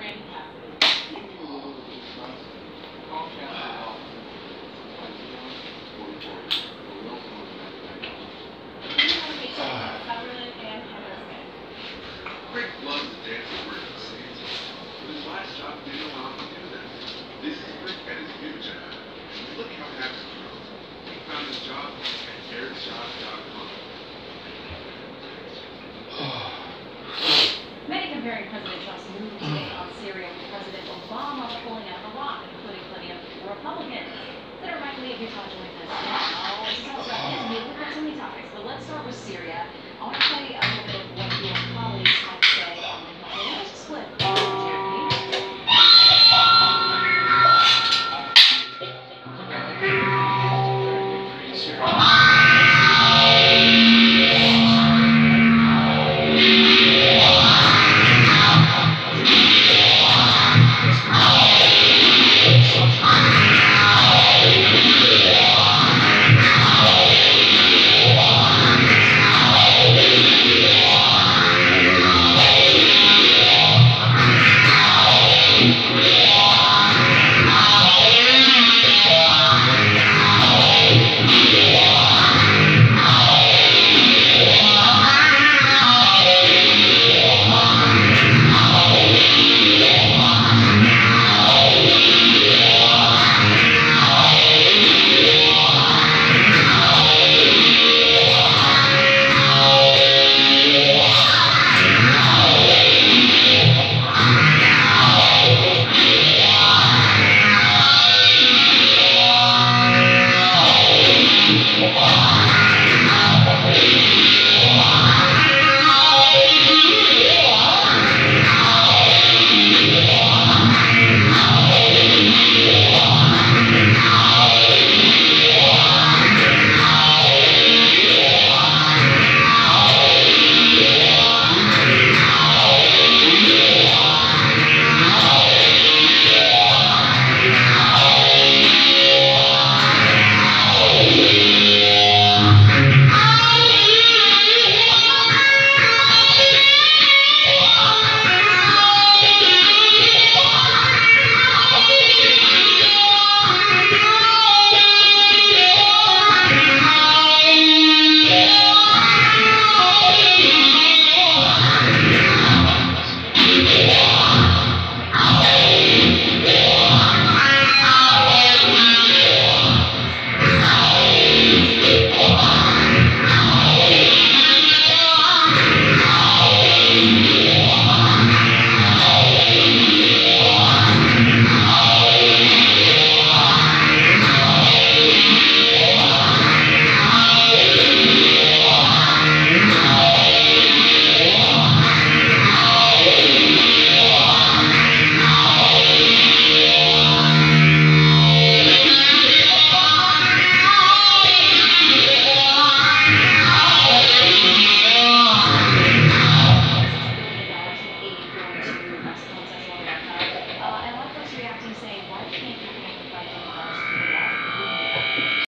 Rick loves to dance at work at Sands, but his last job didn't allow him to do that. This is Rick at his new job. Look how happy he is. He found his job at airdshot.com. Many comparing President Trump's move today on Syria with President Obama pulling out of Iraq, including plenty of Republicans. Senator Mike Lee of Utah joins us now. Let's talk about his move. We've got so many topics, but let's start with Syria.